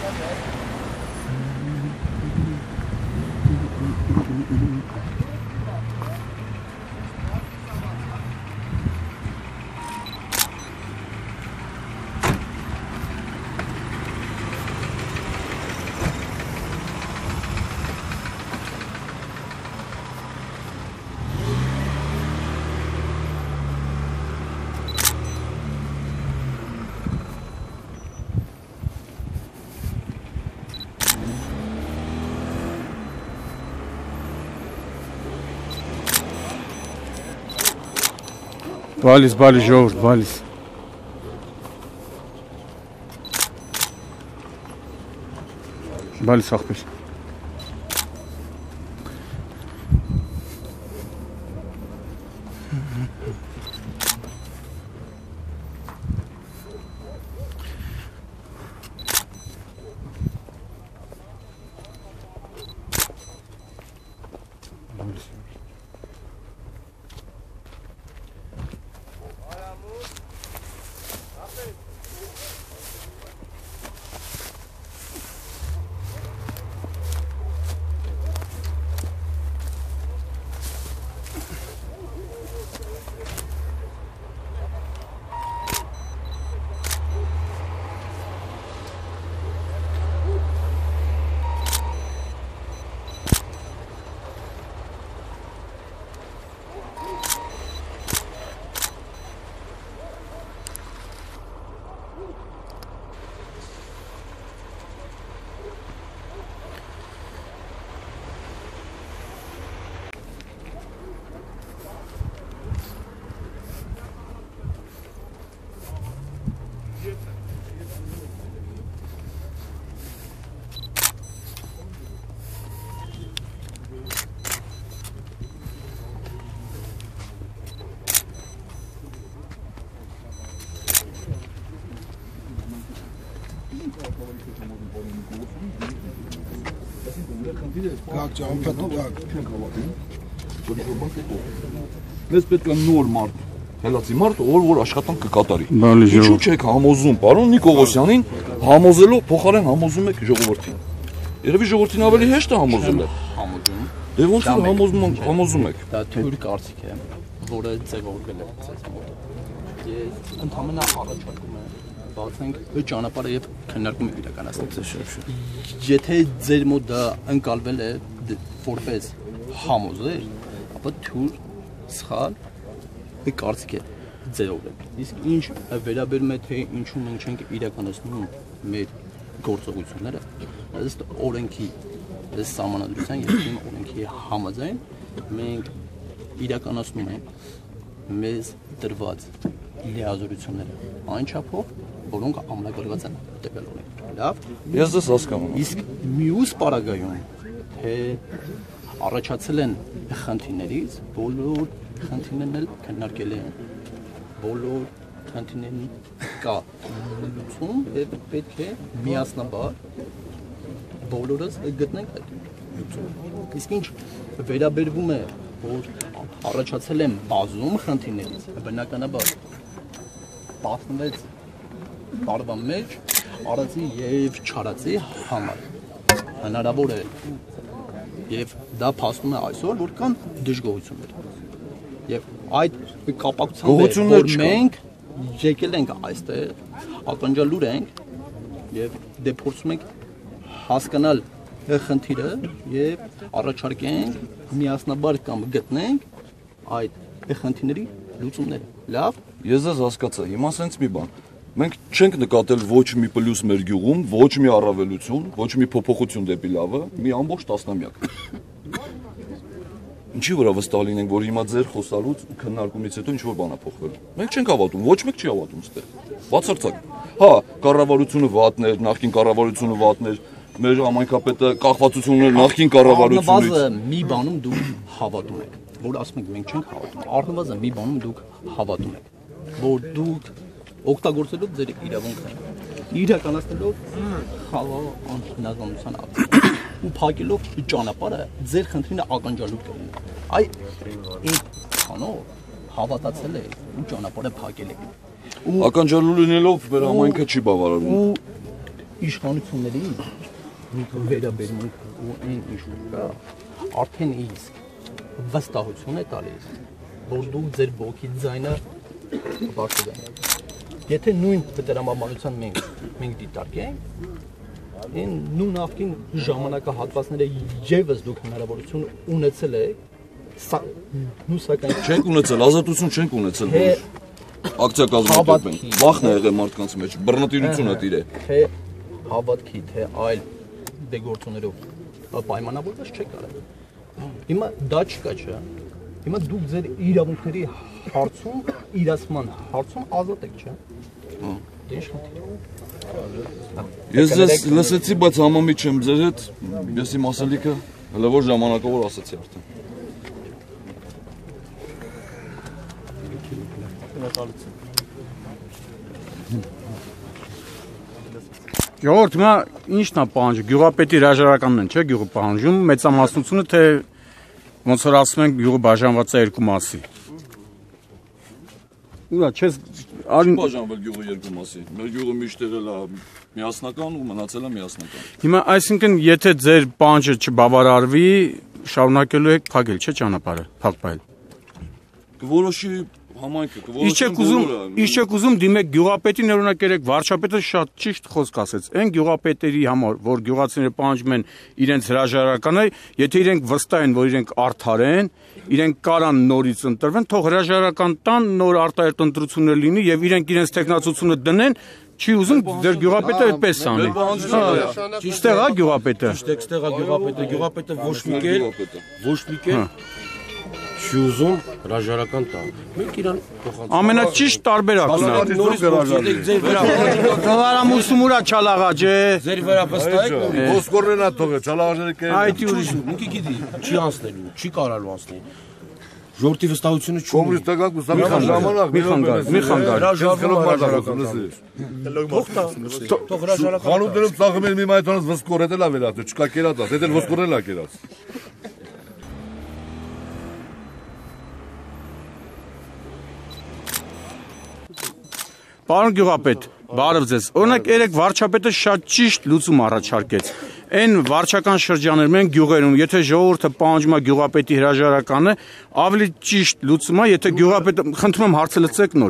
Բալիս, ժողովուրդ, բալիս։ Բալիս աղբեր։ Մեզ պետք է նոր մարդ, հելացի մարդ, որ աշխատանք կկատարի։ Ինչու չեք համոզում, պարոն Նիկողոսյանին, համոզելով փոխարեն համոզում եք ժողովրդին։ Երևի ժողովրդին ավելի հեշտ է համոզելը։ Համոզում։ Դե ոնց որ համոզում եք։ Դա թույլ կարծիք է, որը ձևավորվել է ձեզ մոտ։ Ես ընդհանրապես առաջարկում եմ բացենք ճանապարհը եւ քննարկում իրականացնենք։ Եթե ձեր մոտ դա ընկալվել է որպես համոզել, ապա թույլ սխալ կարծիք է ձևավորել։ Իսկ ինչ վերաբերում է թե ինչու մենք չենք իրականացնում մեր գործողությունները, ըստ օրենքի, ըստ սահմանադրության եւ օրենքի համաձայն մենք իրականացնում ենք մեզ տրված լիազորությունները այն չափով, որոնք ամրագրված են տվյալ օրենքին։ Լավ։ Ես դες հասկանում եմ։ Իսկ մյուս պարագայում թե առաջացել են խնդիրներից, բոլոր խնդիրներն էլ քննարկել են, բոլոր խնդիրներին կա լուծում եւ պետք է միասնաբար բոլորս գտնենք այդ լուծումը։ Իսկ ինչ վերաբերվում է, որ առաջացել են բազում խնդիրներից, բնականաբար 16 տարվա մեջ արածի եւ չարածի համար հնարավոր է եւ դա փաստում է այսօր, որ կան դժգոհություններ եւ այդ կապակցությամբ որ մենք եկել ենք այստեղ, ակնճալուր ենք եւ դե փորձում ենք հասկանալ խնդիրը եւ առաջարկենք միասնաբար կամ գտնենք այդ խնդիրների լուծումները։ Լավ։ Ես դες հասկացա, հիմա ասենց մի բան։ Մենք չենք նկատել ոչ մի պլյուս մեր գյուղում, ոչ մի առավելություն, ոչ մի փոփոխություն դեպի լավը, մի ամբողջ տասնամյակ։ Ինչի վրա վստահ լինենք, որ հիմա ձեր խոսալուց քննարկումից հետո ինչ-որ բան է փոխվել։ Մենք չենք հավատում, ոչ մեկ չի հավատում այստեղ։ Բացարձակ։ Հա, կառավարությունը վատն էր, նախկին կառավարությունը վատն էր, մեր համայնքապետը կախվածություններ նախկին կառավարությունից։ Առնվազն մի բանում դուք հավատում եք, որ ասում եք մենք չենք հավատում։ Առնվազն մի բանում դուք հավատում եք, որ դուք օգտագործելով ձեր իրավունքը իրականացնելով խաղաղ անհնազանդության ակտ ու փակելով ճանապարհը ձեր խնդրին ականջալուր կլինի։ Այ ինքնով հավատացել է ու ճանապարհը փակել է։ Ականջալուր լինելով մեր համայնքը չի բավարարում։ իշխանությունների վերաբերմունք ու այն ինչ կա, արդեն իսկ վստահություն է տալիս, որ դուք ձեր ոգի ձայնը բարձրացնեք։ Եթե նույն դրամաբանության մենք դիտարկենք, այն նույն նախկին ժամանակահատվածները ևս դուք հնարավորություն ունեցել եք, սակայն Չենք ունեցել, ազատություն չենք ունեցել։ Ակցիա կազմակերպենք։ Վախն է եղել մարդկանց մեջ, բռնատիրությունը տիրե։ Թե հավատքի, թե այլ դեգործություններով պայմանավորված չեք արել։ Հիմա դա չկա, չէ՞։ Հիմա դուք ձեր իրավունքների հարցում, իրացման հարցում ազատ եք, չէ՞։ Դե ինչ խնդիր։ Ես ձեզ լսեցի, բայց համամիջ չեմ ձեր հետ, ես իմ ասելիքը հələ որ ժամանակավոր ասացի արդեն։ Ժողովուրդ, հիմա ի՞նչն է պահանջը, գյուղապետի հրաժարականն են, չէ՞, գյուղը պահանջում, մեծամասնությունը, թե ոնց որ ասում ենք, գյուղը բաժանված է երկու մասի։ Ուրա, չես Բաժանվել գյուղը երկու մասի։ Մեր գյուղը միշտ եղել է միասնական ու մնացել է միասնական։ Հիմա այսինքն, եթե ձեր պահանջը չբավարարվի, շարունակելու եք փակել, չէ՞ ճանապարհը, փակվել։ Կորոշի համայնքը, Ինչ եք ուզում դիմեք գյուղապետին, օրինակ երեք վարչապետը շատ ճիշտ խոսք ասեց։ Այն գյուղապետերի համար, որ գյուղացիները պահանջում են իրենց հրաժարականը, եթե իրենք վստահ են, որ իրենք արդար են, իրենք կարան նորից ընտրվեն, թող հրաժարական տան, նոր արտահերտ ընտրություններ լինի եւ իրենք իրենց տեխնացությունը դնեն, չի ուզում ձեր գյուղապետը այդպես անի։ Ճիշտ է, հա, գյուղապետը։ Այստեղ է գյուղապետը ոչ մի կեր չի ուզում հրաժարական տա։ Մենք իրան փոխանցում։ Ամենաճիշտ տարբերակն է։ Նորից ձեր վրա Թվարամուսում ուրա չալաղաջ է։ ձեր վրա վստահ եք։ Ոսկորներն է թողը, չալաղաները կերել։ Այդ ուրիշ։ Ինքը գիտի, չի անցնելու, չի կարալու անցնել։ Ժողովրդի վստահությունը չունի։ Կոմունիստական կուսակցության ժամանակ Մի խանգար։ Թող հրաժարական։ Խանութներում ծախում են մի մայթանոց վսկոր, էդ էլ է վերած, չկա կերած, էդ էլ վսկորն է կերած։ Պարոն գյուղապետ, բարև ձեզ։ Օրինակ երեք վարչապետը շատ ճիշտ լուծում առաջարկեց։ Այն վարչական շրջաններում են գյուղերում, եթե ժողովուրդը պահանջում է գյուղապետի հրաժարականը, ավելի ճիշտ լուծում է, եթե գյուղապետը, խնդրում եմ հարցը լսեք նոր։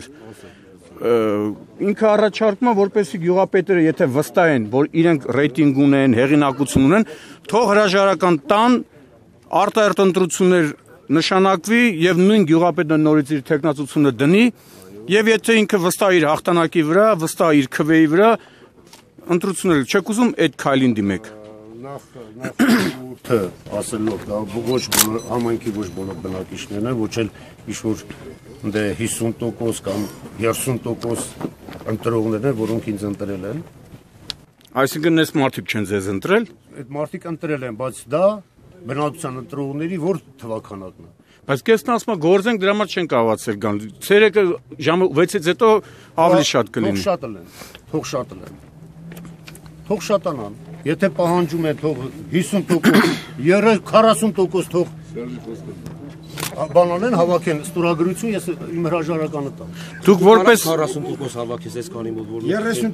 Ինքը առաջարկում է, որպեսզի գյուղապետերը, եթե վստահ են, որ իրենք ռեյտինգ ունեն, հեղինակություն ունեն, թող հրաժարական տան, արտահերթ ընտրություններ նշանակվի եւ նույն գյուղապետը նորից իր տեխնացությունը դնի։ Եվ եթե ինքը վստահ իր հաղթանակի վրա, վստահ իր քվեի վրա, ընտրությունները չեք ուզում այդ քայլին դիմեք։ Նախ ասելով, դա ոչ բոլոր համայնքի ոչ բոլոր բնակիչներն են, ոչ էլ ինչ-որ 50% կամ 30% ընտրողներն են, որոնք ինձ ընտրել են։ Այսինքն այս մարդիկ չեն ձեզ ընտրել։ Այդ մարդիկ ընտրել են, բայց դա բնակության ընտրողների որ թվականակն է։ Բայց կեսն ասում է գործենք դրա համար չեն կարողացել գան։ Ցերեկը ժամը 6-ից հետո ավելի շատ կլինի։ Թող շատանան։ Եթե պահանջում են թող 50%, 40% թող բանանեն հավաքեն ստորագրություն, ես իմ հրաժարականը տամ։ Դուք որպես 40% հավաքես այսքանի մոտ որ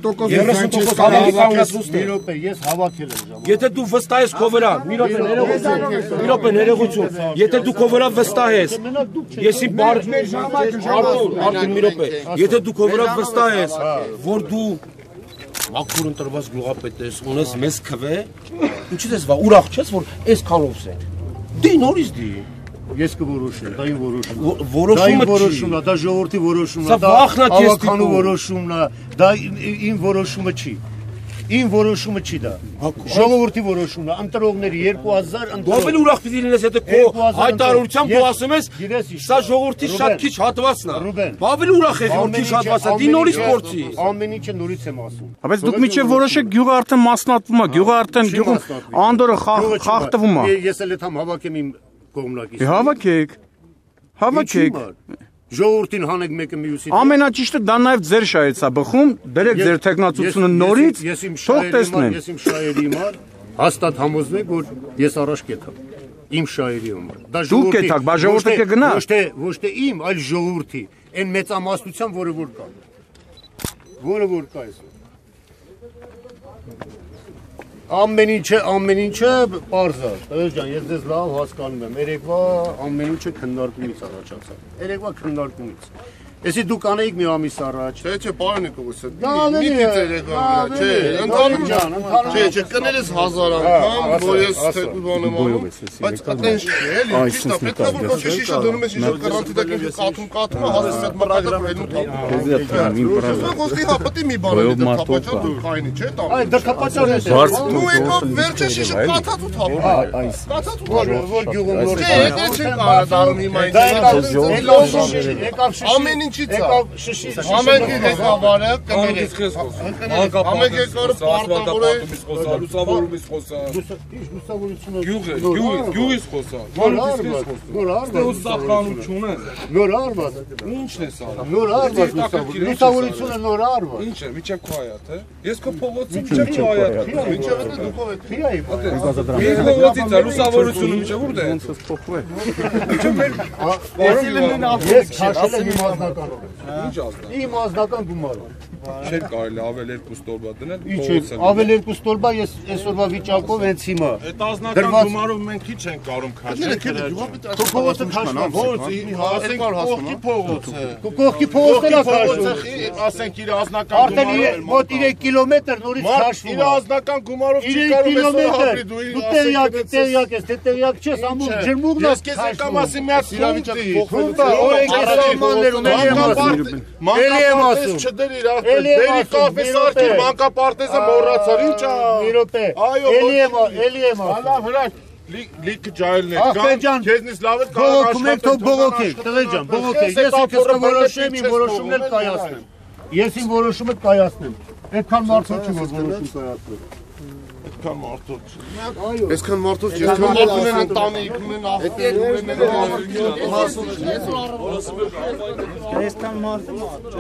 30% ես հավաքել եմ ժամանակ։ Եթե դու վստահ ես քո վրա, մի րոպե ներողություն, եթե դու քո վրա վստահ ես, ես իմ Արտուր, մի րոպե, եթե դու քո վրա վստահ ես, որ դու ակտուր ընտրված գյուղապետ ես, ունես մեծ քվե, ինչի՞ ես ուրախ չես որ այսքանով է։ Դի նորից դի Ես կորոշեմ, դա իմ որոշումն է։ Որոշումը դա ժողովրդի որոշումն է, դա հավաքանու որոշումն է, դա իմ որոշումը չի։ Իմ որոշումը չի դա։ Ժողովրդի որոշումն է, ընտրողների 2000 ընտրող։ Դու ավելի ուրախ պիտի լինես, եթե քո հայտարարությամբ դու ասում ես, սա ժողովրդի շատ քիչ հատվածն է։ Ավելի ուրախ ես, որ քիչ հատված է, դի նորից փորձի։ Ամեն ինչը նորից եմ ասում։ Բայց դուք միջև որոշեք գյուղը արդեն մասնատվում է, գյուղը արդեն գյուղում անդորը խախտվում է։ Ես էլ եմ հավաքեմ իմ կողմնակից։ Հավաքեք։ Ժողովրդին հանեք մեկը մյուսին։ Ամենաճիշտը դա նաև ձեր շահից է բխում, դրեք ձեր տեխնացությունը նորից, թող տեսնեն։ Ես իմ շահերի համար հաստատ համոզվեք, որ ես առաջ կեթամ։ Իմ շահերի համար։ Դա ժողովրդի կեթակ, բա ժողովուրդը կգնա։ Ոչ թե իմ, այլ ժողովրդի, այն մեծամասնության, որը որ կա։ Որը որ կա այսօր։ Ամեն ինչը պարզ է։ Տղեկ ջան, ես ձեզ լավ հասկանում եմ։ Երեկվա ամեն ինչը քննարկումից առաջացավ։ Երեկվա քննարկումից։ Если դուք անեիք մի ամիս առաջ, չէ, պարոն Նիկոլոսը, մի դիցերեկա, չէ, ընդհանուր չէ, կներես 1000 անգամ, որ ես թեկուզ բանեմ անում, բայց այդպես չէ, էլի, ճիշտ է, պետք է որ ոչ շիշը դնում ես իշը կարանտիդակին կաթում, հասես այդ մրագրամ ելնում թափում։ Խոսքի հա, պետք է մի բան էլի դրխապաճար դու կայնի, չէ, տամ։ Այ դրխապաճարն է։ Ու եկավ վերջը շիշը կաթած ու թափում։ Կաթած ու թափում։ Որ գյուղում նոր։ Չէ, դա չեն կարա դառնի մայնի։ Ամեն ինչից է։ Ամեն ղեկավարը կներեք։ Ամեն ղեկավարը պարտավոր է լուսավորումից խոսա։ Լուսավորությունը Գյուղից խոսա։ նոր արված։ Սախանությունը։ Նոր արված։ Ինչն է սա։ Նոր արված լուսավորությունը նոր արված։ Ինչ է, միջև քո հայաթը։ Ես քո փողոցի միջև քո հայաթը։ Ինչը դու դուքով եք։ Փիրայի։ Ես փողոցից է լուսավորությունը միջև ուր դե։ Ես քաշել եմ իմ ազնականով։ Ինչ ազնա։ Իմ ազնական գումարով։ Չէր կարելի ավել 2 ստորբա դնել։ Ինչ ավել 2 ստորբա ես այսօրվա վիճակով հենց հիմա։ Այդ ազնական գումարով մենք քիչ ենք կարում քաշել։ Փողոցը քաշման։ Ասենք կողքի փողոցը։ Կողքի փողոցն է քաշում։ Ասենք իր ազնական Արդեն մոտ 3 կիլոմետր նորից քաշվում։ Իր ազնական գումարով չի 3 կարող այսօր կիլոմետր։ ապրի դու։ Դու տեղյակ ես, թե տեղյակ չես, ամուր ջրմուղն է։ Ես քեզ եկամ ասի մի հատ Խումբա, օրենքի սահմաններում էլի եմ ասում։ Չդեր իր դերի կաֆե սարքի մանկապարտեզը մոռացար ի՞նչ է։ Մի րոպե։ Էլի եմ ասում։ Հալա վրա լիքը ջայլն է։ Ախպեջան, քեզնից լավ է կարող աշխատել։ Թող բողոքեք, տղեկ ջան, բողոքեք։ Ես ինքս կորոշեմ, իմ որոշումն էլ կայացնեմ։ Ես իմ որոշումը կայացնեմ։ Այդքան մարդու չի որ որոշում կայացնեմ։ Այդքան մարդու չի։ Այսքան մարդուց չի, այսքան մարդ ունեն ընտանիք, ունեն աղբեր, ունեն Այսքան մարդու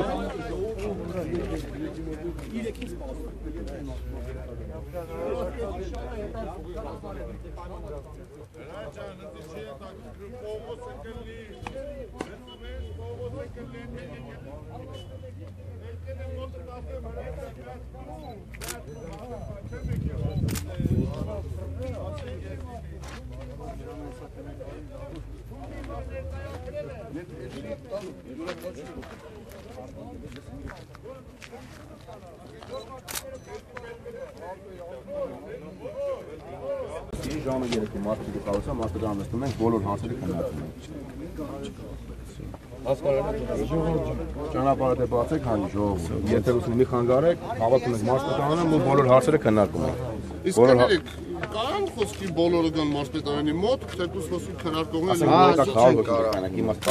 Ժամը 3-ը մարդիկ կարողացա մարդկան նստում ենք բոլոր հարցերը քննարկում ենք։ Ճանապարհը բացեք հանի ժողովուրդ։ Եթե ուզում մի խանգարեք, հավաքում ենք մարզպետարանը ու բոլոր հարցերը քննարկում ենք։ Իսկ կներեք, կան խոսքի բոլորը գան մարզպետարանի մոտ, թեկուզ խոսքի քննարկողները Իմաստ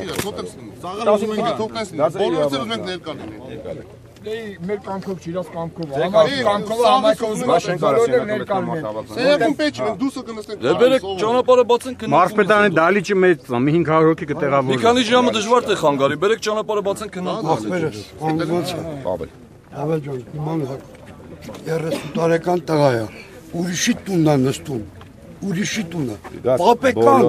10 բոլորը ուզում ենք ներկա լինենք։ Մեր կամքով չի, իրաց կամքով։ Կամքով համայնքը ուզում է բոլորը ներկա լինեն։ Սերակում պետք է դուսը կնստենք։ Դե բերեք ճանապարհը բացենք քննարկում։ Մարզպետարանի դալիճը մեծ է, մի 500 հոգի կտեղավորվի։ Մի քանի ժամը դժվար թե խանգարի, բերեք ճանապարհը բացենք քննարկում։ Ավել ջան, իմանա 30 տարեկան տղա է, ուրիշի տունն է նստում, ուրիշի տունը, պապեկան,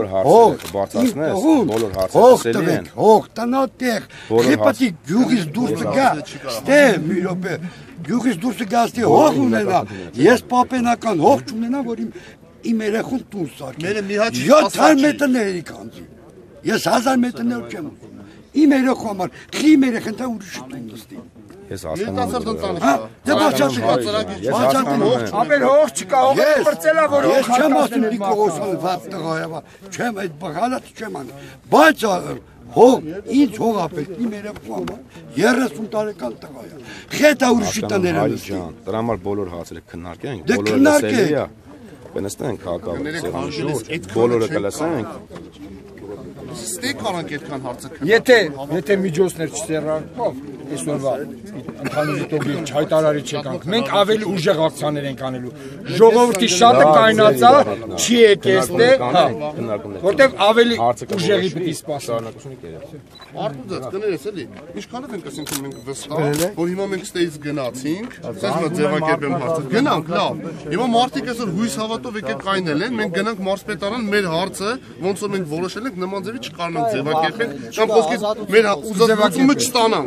հող տվեք, հող տնատեղ, խեպատի գյուղից դուրսը գա, ստե մի ռոպե, գյուղից դուրսը գա, ստե հող ունենա, ես պապենական հող չունենա, որ իմ երեխուն տուն սարքի, 700 մետրների կանցի, ես 1000 մետրներ չեմ ուզում, իմ երեխու համար, իմ երեխն դա ուրիշի տուն նստի, Ես հասկանում դե բացատրեք, Ապեր հող չկա, հողը պրծելա, որ ես չեմ ասում Նիկողոսյանը վատ տղա է, չեմ այդ բղալատ չեմ անում, բայց հող, ինձ հող ապետ, իմ երեխու համար 30 տարեկան տղա է, խետա ուրիշի տները նստի։ Դրա համար բոլոր հարցերը քննարկենք, Դե բոլորը լսելի է, կնստենք հակառակ, բոլորը կլսենք։ Ստեյք արանք այդքան հարցը քննարկում։ Եթե միջոցներ չսերան, այսօրվա ընդհանուր դիտողի չհայտարարի չեկանք, մենք ավելի ուժեղ ակցիաներ ենք անելու։ Ժողովրդի շատը կայնացա, չի եկեսնե, որտեղ ավելի ուժեղի պիտի սպասենք։ Արտուծած կներես էլի, ինչքանով ենք ասենք մենք վստահ, որ հիմա մենք ստեյից գնացինք, ասես մա ձևակերպեմ հարցը, գնանք լավ։ Հիմա մարդիկ այսօր հույս հավատով եկեք կայնել են, մենք գնանք մարզպետարան, մեր հարցը ոնց որ մենք որոշել ենք նման ձևի չկարողանանք ձևակերպել, կամ խոսքից մեր ուզածությունը չստանանք։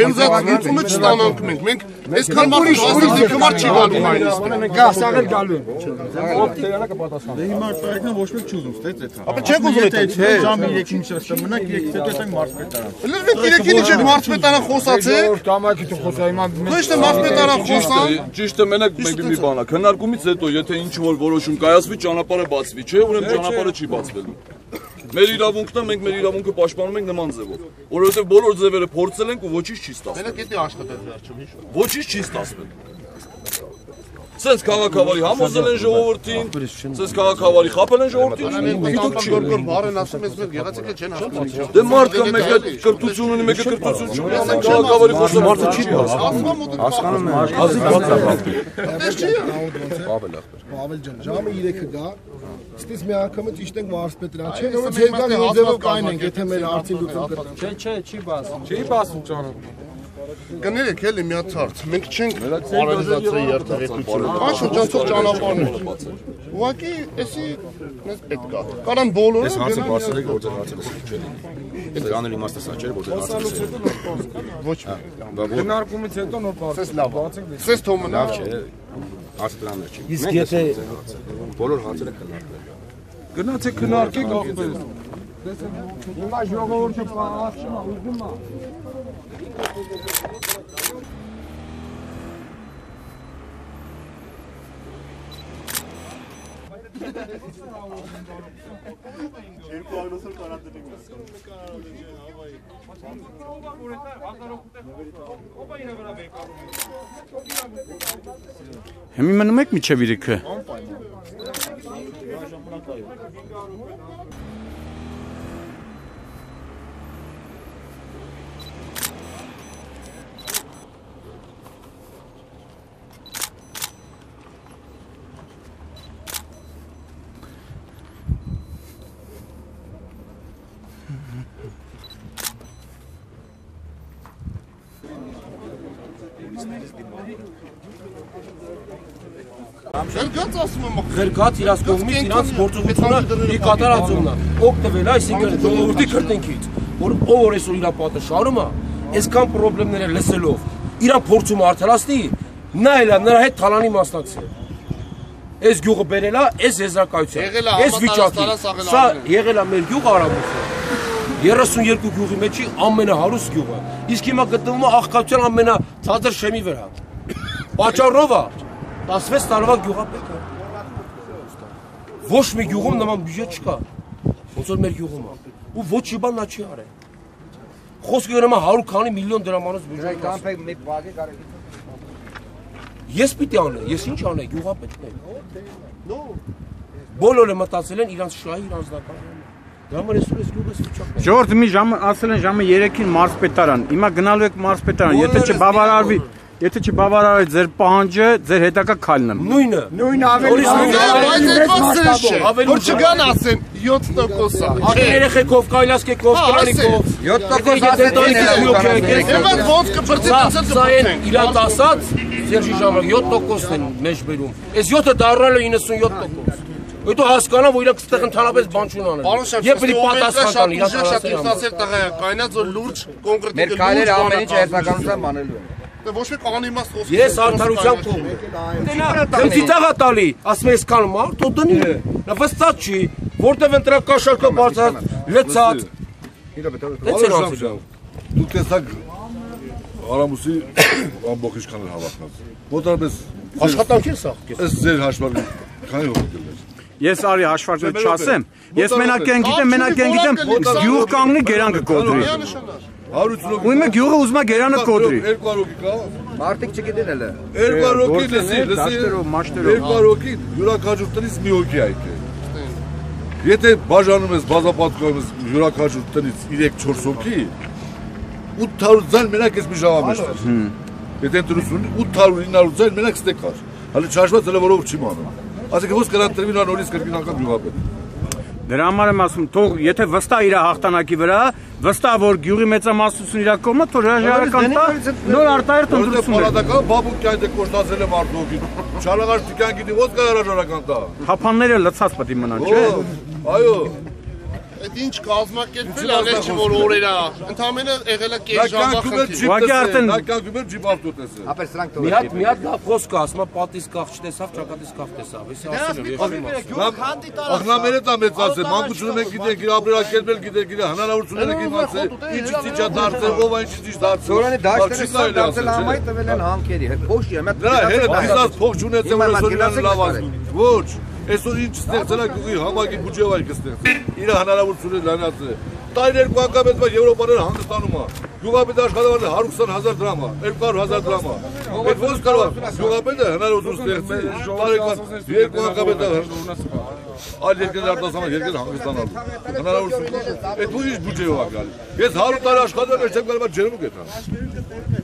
Բենզատիցումը չստանանք մենք այսքան մարդ ասեցիք մարդ չի գալու մայնից։ Գա, սաղել գալու են։ Ով տեղանքը պատասխան։ Դե հիմա արտարակն ոչ մեկ չի ուզում, ստեց այդ։ Ապա չեք ուզում այդ։ Չէ, ժամը 3-ին շեշտը մնաք, 3-ից հետո ենք մարզպետարան։ Լավ, 3-ին չեք մարզպետարան խոսացեք։ Կամակի դու խոսա հիմա։ Ոչ թե մարզպետարան խոսան։ Ճիշտ է, մենակ մենք մի բան է, քննարկումից հետո եթե ինչ որ որոշում կայացվի, ճանապարհը բացվի, չէ, ուրեմն ճանապարհը չի բացվելու։ Մեր իրավունքն է, մենք մեր իրավունքը պաշտպանում ենք նման ձևով, որովհետև բոլոր ձևերը փորձել ենք ու ոչինչ չի ստացվել։ Մենակ էդի աշխատել վերջում հիշու։ Ոչինչ չի ստացվել։ Սենց քաղաքավարի համոզել են ժողովրդին, սենց քաղաքավարի խաբել են ժողովրդին, դուք չի գոր բառն ասում ես մեր գեղեցիկը չեն հասնում։ Դե մարդը մեկը կրթություն ունի, մեկը կրթություն չունի, ասենք քաղաքավարի խոսը մարդը չի հասկանում։ Հասկանում եմ։ Ազի բաց է։ Դες չի։ Պավել ջան, ժամը 3-ը գա։ Ստից մի անգամը ճիշտ ենք մարզպետարան, չէ՞, ոնց երկար ձևով կայնենք, եթե մեր արդին լուծում կտա։ Չէ, չի բասում։ Չի բասում ճանոթ։ Կներեք էլի մի հատ հարց, մենք չենք պարալիզացրել երթևեկությունը։ Այն շրջանցող ճանապարհներ։ Ուղղակի էսի մեզ պետք է։ Կարան բոլորը Այս հարցը բարձր է, որտեղ հարցը չէ լինի։ Այդ անելի իմաստը սա չէ, որտեղ հարցը չէ։ ոչ։ Քննարկումից հետո նոր բացենք։ Սես թոմը Լավ չէ, հարցը դրանն չի։ Իսկ եթե բոլոր հարցերը քննարկվել։ Գնացեք քննարկեք ախպեր։ Հիմա ժողովուրդը ասում է, ուզում է։ Հիմի մնում եք միջև իրիքը։ Գրգած ասում եմ Գրգած իրաց կողմից իրանց գործողությունը ի կատարածումն է օգտվել այսինքն ժողովրդի քրտինքից որ ով որ այսօր իր պատը շարում է այսքան խնդիրները լսելով իրան փորձում արդարացնի նա էլ նրա հետ թալանի մասնակցել այս գյուղը բերելա այս եզրակայության այս վիճակի սա եղել է մեր գյուղ Արամուսը 32 գյուղի մեջի ամենահարուստ գյուղը իսկ հիմա գտնվում է աղքատության ամենացածր շեմի վրա պատճառով է 16 տարվա գյուղապետ է։ Ոչ մի գյուղում նման բյուջե չկա։ Ոնց որ մեր գյուղում է։ Ու ոչ մի բան նա չի արել։ Խոսքը գնում է 100 քանի միլիոն դրամանոց բյուջե։ Ես պիտի անեմ, ես ինչ անեմ, գյուղապետն եմ։ Բոլորը մտածել են իրանց շահի իրանձնական։ Դա մեր այսօր այս գյուղը վիճակն է։ Ժողովուրդը մի ժամը ասել են ժամը 3-ին մարզպետարան։ Հիմա գնալու եք մարզպետարան, եթե չբավարարվի ձեր պահանջը, ձեր հետագա քայլն է։ Նույնը ավելի որ չգան ասեն 7%-ը։ Ակին երեխեքով, կայլասկեքով, կրանիկով 7% ոնց կբրծի Սա են իրանց ասած, Սերժի ժամանակ 7%-ն են մեջ բերում։ Այս 7-ը դառնալ է 97%։ Հետո հասկանա, որ իրանք ստեղ ընդհանրապես բան չունեն անել։ Եվ պիտի պատասխան տան իրանք ասել տղա է, կայնած որ լուրջ կոնկրետ մեր քայլերը ամեն ինչ երթականությամբ անելու են։ Դե ոչ մի անիմաստ խոսք։ Ես արդարության կողմ եմ։ Դե ծիծաղ է տալի, ասում է այսքան մարդ, ու դնի։ Նա վստահ չի, որտեվ ընտրակ կաշառքը բարձած, լցած։ Դե ցեր ասում։ Դուք տեսակ Արամուսի ամբողջ իշխաներ հավաքած։ Ոտարպես աշխատանք է սա։ Այս ձեր հաշվարկը քանի հոգ դրել։ Ես արի հաշվարկը չասեմ։ Ես մենակ են գիտեմ գյուղ կանգնի գերանքը կոտրի։ Ույմը գյուղը ուզում է գերանը կոտրի։ 2 հոգի կա։ Մարդիկ չգիտեն էլ։ 2 հոգի լսի։ 2 հոգի յուրաքանչյուր տնից մի հոգի այդ է։ Եթե բաժանում ես բազապատկում ես յուրաքանչյուր տնից 3-4 հոգի 800 ձայն մենակ ես մի ժամամեջ։ Եթե ընտրություն 800-900 ձայն մենակ ստեկ կար։ Հələ չհաշված էլ որով չի մանում։ Ասենք ոնց կրանտրվի նա նորից կրկին անգամ գյուղապետ։ Դրա համար եմ ասում, թող եթե վստահ իր հաղթանակի վրա, վստահ որ գյուղի մեծամասնություն իր կողմը, թող հրաժարական տա, նոր արտահերտ ընտրություն։ Պարադական բաբուկյան դե կոստացել է մարդուկին։ Չարաղար տիկան գիտի ոնց կա հրաժարական տա։ Հապանները լցած պետք է մնան, չէ՞։ Այո։ այդ ինչ կազմակերպել է, լեզ չի որ օրերա։ Ընդամենը եղել է կես ժամվա խնդիր։ Ուղղակի արդեն Նայկան գումեր ջիպ ավտո տեսել։ Ապեր սրանք մի հատ լավ խոսք ասում, պատից կաղ չտեսավ, ճակատից կաղ տեսավ։ Էսի ասել եմ, Աղնամերը դա մեծացել, մանկությունը մենք գիտենք, իր ապրելակերպել գիտենք, իր հնարավորությունները գիտենք, ինչից ինչա դարձել, ով ինչից ինչ դարձել։ Սորանի դաշտերը սա դարձել համայ տվել են հանքերի հետ։ Ոչ չի, մեկ Դրա հետ բիզնես փող չունեցել, որ այսօր իրան լավ ազգում։ Ոչ, այսօր ինչ ստեղծել է գյուղի համակի բյուջեվայ կստեղծել։ Իր հնարավորությունները լանացել։ Տարիներ կանգնած Եվրոպաները հանգստանում է։ Գյուղապետը աշխատավարձը 120,000 դրամ է, 200,000 դրամ է։ Այդ ոնց կարող է գյուղապետը հնարավորություն ստեղծել, տարեկան երկու հանգստանալու այլ երկրներ արտասահման երկրներ հանգստանալու։ Հնարավորություն։ Այդ ուրիշ բյուջեով է գալի։ Ես 100 տարի աշխատել եմ, չեմ կարող ջերմուկ եթա։